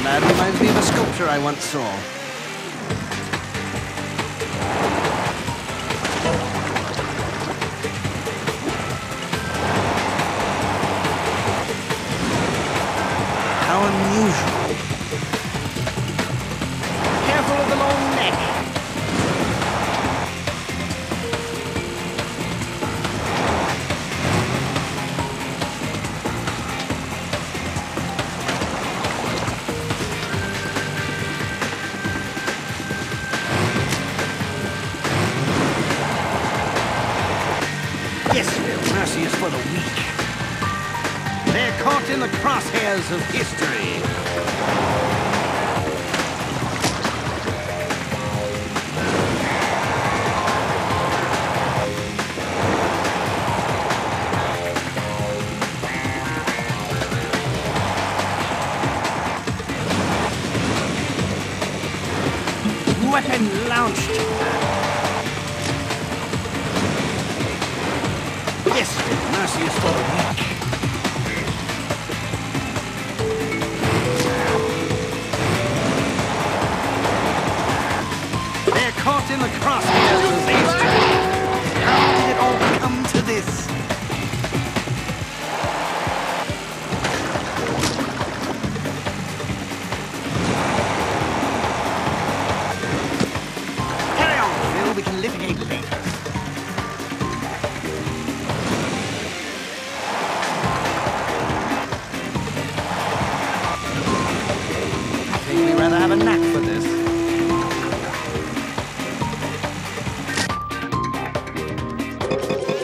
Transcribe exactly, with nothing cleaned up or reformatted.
lad reminds me of a sculpture I once saw. How unusual. Careful of the long neck. Yes, Phil, mercy is for the weak. They're caught in the crosshairs of history. Weapon launched. Yes, Phil, mercy is for the weak. Caught in the crosshairs of history. How did it all come to this? Carry on, Phil. We can litigate later. I think we'd rather have a knack for this. Thank you.